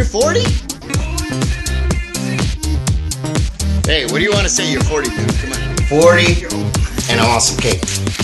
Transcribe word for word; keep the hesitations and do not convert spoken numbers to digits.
You're forty? Hey, what do you want to say you're forty, dude? Come on. forty, and I want some cake.